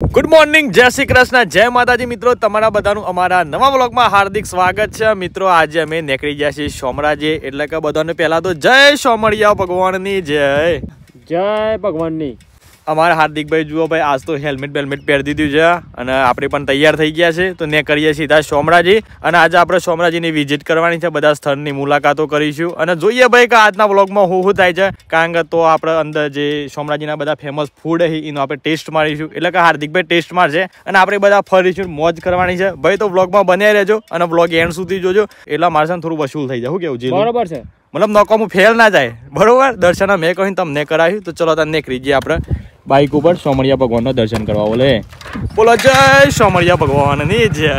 Good morning, જય શ્રી કૃષ્ણ, જય માતાજી મિત્રો. તમારા બધાનું અમારા નવા વ્લોગમાં હાર્દિક સ્વાગત છે મિત્રો. આજે અમે નીકળી ગયા છીએ સોમરાજે, એટલે કે બધાને પહેલા તો જય સોમરિયા ભગવાનની જય ભગવાનની. અમારા હાર્દિકભાઈ જુઓ ભાઈ, આજ તો હેલ્મેટ પહેરી દીધું છે અને આપણે પણ તૈયાર થઈ ગયા છે. તો ને કરીએ સીધા સોમરાજી, અને આજે આપણે સોમરાજીની વિઝિટ કરવાની છે, બધા સ્થળની મુલાકાતો કરીશું અને જોઈએ ભાઈ કે આજના વ્લોગમાં શું થાય છે. કારણ કે તો આપણે અંદર જે સોમરાજીના બધા ફેમસ ફૂડ છે એનો આપણે ટેસ્ટ મારીશું, એટલે કે હાર્દિકભાઈ ટેસ્ટ મારશે અને આપણે બધા ફરીશું, મોજ કરવાની છે ભાઈ. તો વ્લોગમાં બન્યા રહેજો અને વ્લોગ એન્ડ સુધી જોજો, એટલે મારે થોડું વસૂલ થઈ જાય. શું કેવું છે? બરોબર છે, મતલબ નોકામું ફેલ ના જાય. બરોબર, દર્શન મેં કહ્યું તમને કરાવ્યું. તો ચલો તને નીકળી જઈએ આપણે બાઇક ઉપર સોમરિયા ભગવાનનો દર્શન કરવા. બોલો જય સોમરિયા ભગવાનની જય.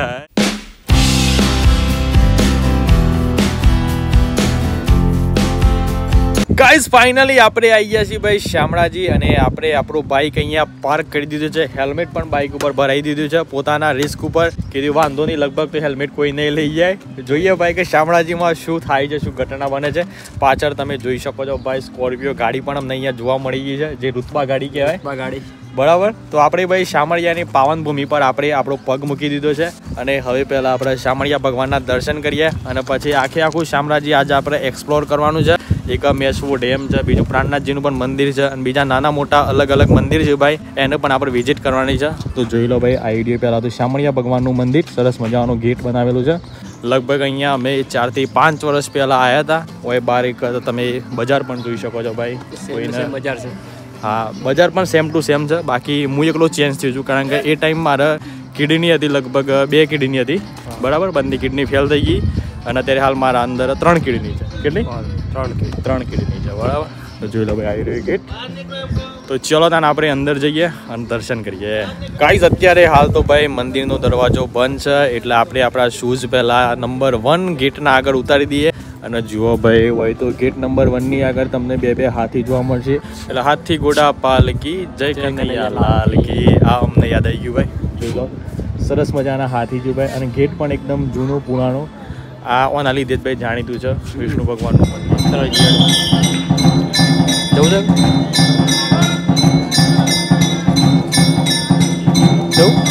ગાઈઝ ફાઇનલી આપણે આવી ગયા છીએ ભાઈ શામળાજી, અને આપણે આપણું બાઇક અહીંયા પાર્ક કરી દીધું છે. હેલ્મેટ પણ બાઇક ઉપર ભરાઈ દીધું છે પોતાના રિસ્ક ઉપર. કીધું વાંધો નહીં, લગભગ તો હેલ્મેટ કોઈ નહીં લઈ જાય. જોઈએ ભાઈ કે શામળાજીમાં શું થાય છે, શું ઘટના બને છે. પાછળ તમે જોઈ શકો છો ભાઈ સ્કોર્પિયો ગાડી પણ અમને અહીંયા જોવા મળી ગઈ છે, જે રૂતબા ગાડી કહેવાય ગાડી. બરાબર, તો આપણે ભાઈ શામળિયાની પાવન ભૂમિ પર આપણે આપણો પગ મૂકી દીધો છે, અને હવે પહેલાં આપણે શામળિયા ભગવાનના દર્શન કરીએ અને પછી આખું શામળાજી આજે આપણે એક્સપ્લોર કરવાનું છે. એક મેસવો ડેમ છે, બીજું પ્રાણનાથજીનું પણ મંદિર છે, અને બીજા નાના મોટા અલગ અલગ મંદિર છે ભાઈ, એને પણ આપણે વિઝિટ કરવાની છે. તો જોઈ લો ભાઈ આ વિડીયો. પહેલાં તો શામળિયા ભગવાનનું મંદિર, સરસ મજાનું ગેટ બનાવેલું છે. લગભગ અહીંયા અમે 4 થી 5 વર્ષ પહેલાં આવ્યા હતા. ઓય બાર એક તમે બજાર પણ જોઈ શકો છો ભાઈ. બજાર છે, હા બજાર પણ સેમ ટુ સેમ છે. બાકી હું એકલો ચેન્જ થયો છું, કારણ કે એ ટાઈમ મારે કિડની હતી, લગભગ 2 કિડની હતી. બરાબર, બંને કિડની ફેલ થઈ ગઈ, અને અત્યારે હાલ મારા અંદર 3 કિડની છે. કેટલી? 3 કિડની છે. બરાબર, તો જોઈ લો ભાઈ આવી રહ્યું ગેટ. તો ચલો તાને આપણે અંદર જઈએ અને દર્શન કરીએ. ગાઈઝ અત્યારે હાલ તો ભાઈ મંદિરનો દરવાજો બંધ છે, એટલે આપણે આપણા શૂઝ પહેલાં નંબર 1 ગેટના આગળ ઉતારી દઈએ. અને જુઓ ભાઈ, હોય તો ગેટ નંબર 1 ની આગળ તમને બે હાથી જોવા મળશે, એટલે હાથી ઘોડા પાલકી જય કનૈયા લાલ કી. આ અમને યાદ આવી ગયું ભાઈ. જોઈ લો સરસ મજાના હાથી જો ભાઈ, અને ગેટ પણ એકદમ જૂનો પુરાણો. આ ઓના લીધે જ ભાઈ જાણીતું છે વિષ્ણુ ભગવાનનું મંદિર. જવું છે જવું.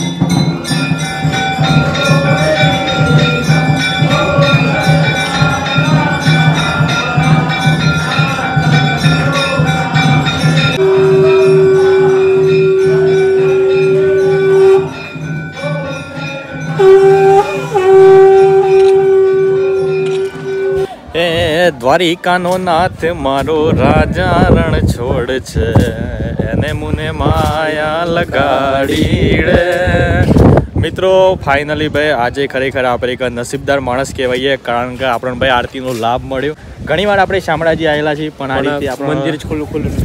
દ્વારિકાનો નાથ મારો રાજા રણ છોડ છે, એને મુને માયા લગાડી રે. મિત્રો ફાઇનલી ભાઈ આજે ખરેખર આપણે એક નસીબદાર માણસ કહેવાઈએ, કારણ કે આપણને ભાઈ આરતીનો લાભ મળ્યો. ઘણીવાર આપણે શામળાજી આવેલા છીએ, પણ આ રીતે આપણું મંદિર જ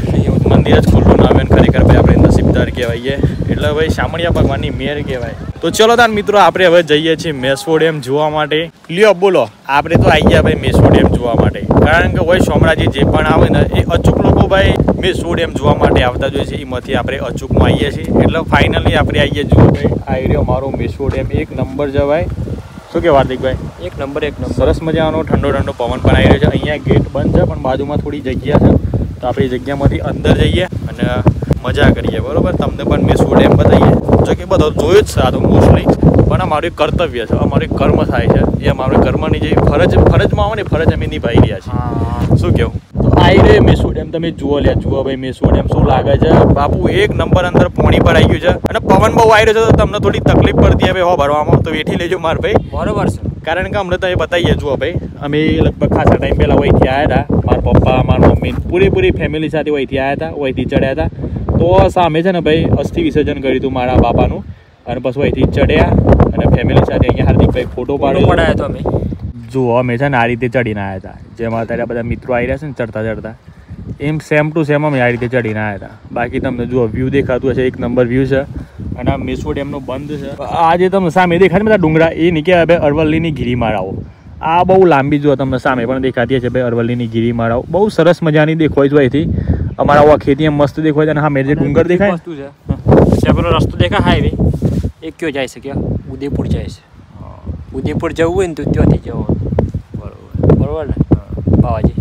ખુલ્લું ના આવે. ખરેખર ભાઈ આપણે નસીબદાર કહેવાઈએ, એટલે ભાઈ શામળિયા ભગવાનની મેર કહેવાય. તો ચલો તાન મિત્રો આપણે હવે જઈએ છીએ મેસવો ડેમ જોવા માટે. લ્યો બોલો, આપણે તો આવી ગયા ભાઈ મેસવો ડેમ જોવા માટે, કારણ કે હોય સોમરાજી જે પણ આવે ને એ અચૂક લોકો ભાઈ મેસવો ડેમ જોવા માટે આવતા જોઈએ છે. એમાંથી આપણે અચૂકમાં આવીએ છીએ, એટલે ફાઇનલી આપણે આવીએ. જુઓ ભાઈ આ એરિયો મારો મેસવો ડેમ એક નંબર જવાય. શું કે હાર્દિકભાઈ? એક નંબર. સરસ મજાનો ઠંડો પવન પણ આવી રહ્યો છે. અહીંયા ગેટ બંધ છે, પણ બાજુમાં થોડી જગ્યા છે, તો આપણે જગ્યામાંથી અંદર જઈએ અને મજા કરીએ. બરોબર, તમને પણ મેસવો ડેમ બતાવીએ. જો કે બધો જોયું જ છે આ તો મોસ્ટલી, પણ અમારું કર્તવ્ય છે, અમારું કર્મ થાય છે, એ અમારું કર્મની જે ફરજમાં આવે ને ફરજ અમે નિભાવી રહ્યા છીએ. શું કેવું? તો આવી રહ્યો મેસવો ડેમ, તમે જુઓ ભાઈ મેસવો ડેમ શું લાગે છે બાપુ. એક નંબર અંદર પાણી પર આવી ગયું છે, અને પવન બહુ આવી રહ્યો છે, તો તમને થોડી તકલીફ પડતી હવે ભરવામાં, તો વેઠી લેજો માર ભાઈ. બરોબર છે, કારણ કે અમને તો એ બતાવીએ. જુઓ ભાઈ અમે લગભગ ખાસા ટાઈમ પહેલાં વહીથી આવ્યા હતા, મારા પપ્પા મારા મમ્મી પૂરી ફેમિલી સાથે વહીથી આવ્યા હતા, વહીથી ચડ્યા હતા. તો સામે છે ને ભાઈ અસ્થિ વિસર્જન કર્યું હતું મારા બાપાનું, અને પછી વહીથી ચડ્યા અને ફેમિલી સાથે અહીંયા હાર્દિકભાઈ ફોટો પાડ્યો હતો અમે. જુઓ અમે છે ને આ રીતે ચડીને આવ્યા હતા, જેમાં અત્યારે બધા મિત્રો આવી રહ્યા છે ને ચડતા એમ સેમ ટુ સેમ અમે આ રીતે ચડીને આવ્યા હતા. બાકી તમને જુઓ વ્યૂ દેખાતું હશે, એક નંબર વ્યૂ છે. અને આ મેસવો ડેમનો બંધ છે. આ જે તમને સામે દેખાય ને બધા ડુંગરા, એ નીકળ્યા ભાઈ અરવલ્લીની ગિરિમાળાઓ. આ બહુ લાંબી જુઓ, તમને સામે પણ દેખાતી હશે ભાઈ અરવલ્લીની ગિરિમાળાઓ. બહુ સરસ મજાની દેખાય છે અહીંથી. અમારા ખેતી મસ્ત દેખાય છે, અને હા મેં જે ડુંગર દેખાય વસ્તુ છે, પેલો રસ્તો દેખાય હાઈવે, એ કયો જાય છે? ક્યાં? ઉદયપુર જાય છે. ઉદયપુર જવું હોય ને તો ત્યાંથી જવાનું. બરોબર ને બાવાજી?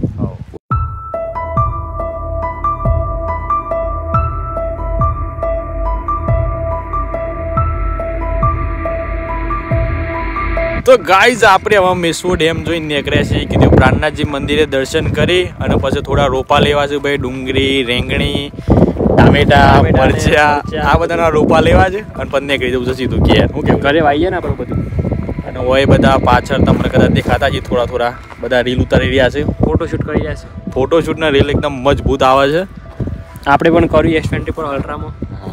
તો ગાઈઝ આપણે હવે મેસુઓ ડેમ જોઈને નીકળ્યા છીએ કીધું પ્રાણનાથજી મંદિરે દર્શન કરી અને પછી થોડા રોપા લેવા છે ભાઈ. ડુંગળી, રેંગણી, ટામેટા, મરચા આ બધાના રોપા લેવા છે અને પછી નીકળી જવું છે સીધું ઘેર. હું કેમ ઘરે આવીએ ને આપણે બધું. અને હોય બધા પાછળ તમને કદાચ દેખાતા છે થોડા બધા રીલ ઉતારી રહ્યા છે, ફોટોશૂટ કરી રહ્યા છે. ફોટોશૂટના રીલ એકદમ મજબૂત આવે છે. આપણે પણ કર્યું S24 અલ્ટ્રામાં.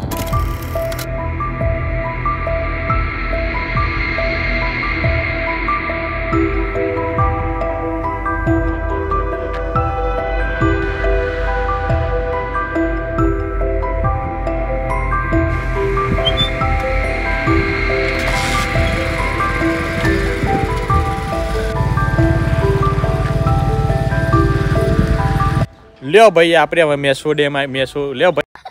લ્યો ભાઈ આપણે હવે મેસો ડેમ લ્યો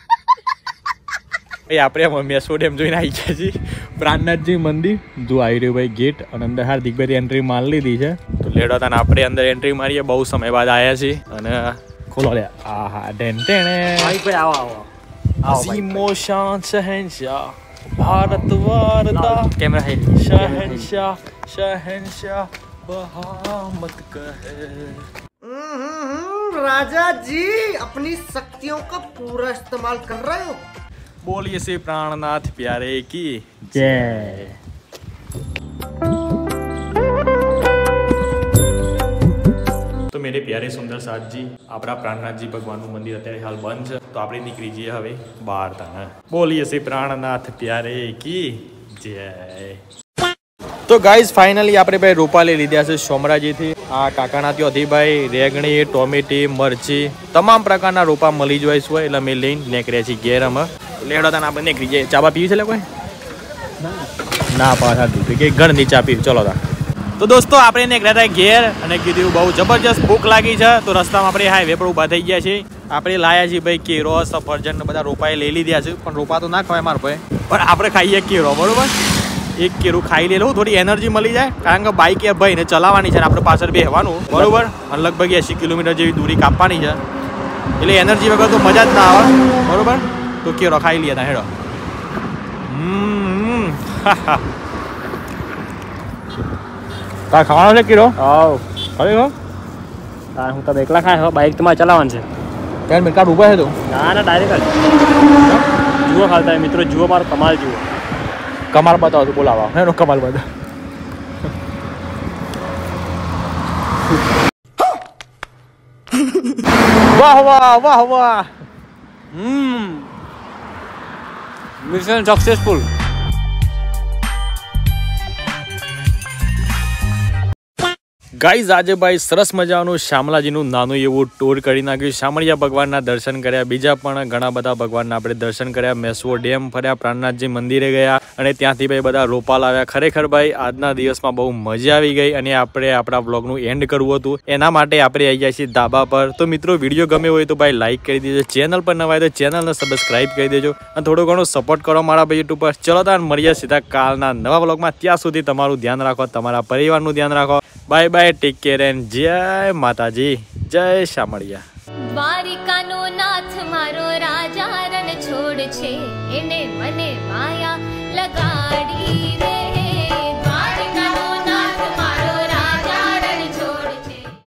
ભાઈ આપણે હવે મેસો ડેમ જોઈને આવી ગયા છીએ. પ્રાણનાથજી મંદિર જો આવી રહ્યું ભાઈ ગેટ અને અંદર હાર્દિકભાઈ એન્ટ્રી મારી લીધી છે. તો લેડો તને આપણે અંદર એન્ટ્રી મારીએ. બહુ સમય બાદ આવ્યા છીએ અને ખોલો લે. આહા ટેણે ભાઈ આવો સીમો શાન શહેનશાહ ભારત વારતા કેમેરા હે શહેનશાહ શહેનશાહ બહામત કહે. राजा जी अपनी शक्तियों का पूरा इस्तेमाल कर रहे हो. बोलिए से प्राणनाथ प्यारे की जय. તો મેરે પ્યારે સુંદર સાથજી આપણા પ્રાણનાથજી ભગવાનનું મંદિર અત્યારે હાલ બંધ છે. તો આપણે નીકળી જઈએ હવે બહાર તને. બોલીએ છે પ્રાણનાથ પ્યારે કી જય. તો ગાઈઝ ફાઇનલી આપણે ભાઈ રોપા લઈ લીધા છે સોમરાજીથી. આ કાકાના ત્યાંથી ભાઈ રેંગણી, ટોમેટી, મરચી તમામ પ્રકારના રોપા મળી જાય છે એટલે અમે લઈને નીકળ્યા છીએ ઘેર. અમે લેડો તને આપણે નીકળી જઈએ. ચાબા પીવી છે કોઈ ના પાછા દીધું કે ઘરની ચા પીવી. ચલો તા. તો દોસ્તો આપણે નીકળ્યા હતા ઘેર અને કીધું બહુ જબરજસ્ત ભૂખ લાગી છે. તો રસ્તામાં આપણે હાઈવે પર ઊભા થઈ ગયા છીએ. આપણે લાયા છીએ ભાઈ કેરો, સફરજન બધા રોપાએ લઈ લીધા છે. પણ રોપા તો ના ખવાય મારા ભાઈ, પણ આપણે ખાઈએ કેરો. બરોબર, એક કેરું ખાઈ લેલું થોડી એનર્જી મળી જાય. કારણ કે બાઇક એ ભાઈ ને ચલાવવાની છે, આપણે પાછળ બેસવાનું. બરોબર, અને લગભગ 80 કિલોમીટર જેવી દૂરી કાપવાની છે એટલે એનર્જી વગર તો મજા જ ના આવે. બરોબર, તો કેરો ખાઈ લઈએ તા હેડો. તા ખાવાનો છે કેરો? આવ અરે હો હું તો એકલા ખાય બાઇક તમારે ચલાવવાનું છે. કેમ મેં કાર્ડ ઉભા છે તો ના ડાયરેક્ટ જુઓ ખાલતા મિત્રો, જુઓ મારો કમાલ જુઓ. કમાલ બતાવો તો બોલાવા એનો કમાલ બતાવો. વાહ વાહ વાહ વાહ. Mission successful. ગાઈઝ આજે ભાઈ સરસ મજાનું શામળાજીનું નાનું એવું ટૂર કરી નાખ્યું. શામળિયા ભગવાનના દર્શન કર્યા, બીજા પણ ઘણા બધા ભગવાનના આપણે દર્શન કર્યા. મેસુઓ ડેમ ફર્યા, પ્રાણનાથજી મંદિરે ગયા અને ત્યાંથી ભાઈ બધા રોપા લાવ્યા. ખરેખર ભાઈ આજના દિવસમાં બહુ મજા આવી ગઈ અને આપણે આપણા બ્લોગનું એન્ડ કરવું હતું. એના માટે આપણે આવી ગયા છીએ ધાબા પર. તો મિત્રો વિડીયો ગમે હોય તો ભાઈ લાઈક કરી દેજો, ચેનલ પર નવા હોય તો ચેનલને સબસ્ક્રાઈબ કરી દેજો અને થોડો ઘણો સપોર્ટ કરો મારા ભાઈ યુટ્યુબ પર. ચલો તાર મળીએ સીધા કાલના નવા બ્લોગમાં. ત્યાં સુધી તમારું ધ્યાન રાખો, તમારા પરિવારનું ધ્યાન રાખો. Bye bye, take care and જય માતાજી, જય શામળિયા. દ્વારિકાનો નાથ મારો રાજા રણ છોડ છે, એને મને માયા લગાડી રે.